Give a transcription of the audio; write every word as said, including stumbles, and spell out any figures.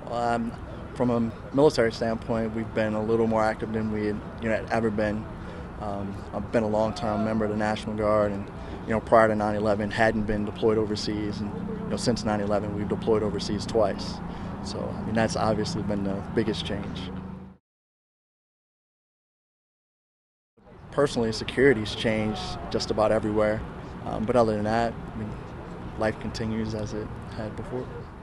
Um, from a military standpoint, we've been a little more active than we had, you know, had ever been. Um, I've been a long-time member of the National Guard, and you know, prior to nine eleven, hadn't been deployed overseas, and you know, since nine eleven, we've deployed overseas twice. So, I mean, that's obviously been the biggest change. Personally, security's changed just about everywhere, um, but other than that, I mean, life continues as it had before.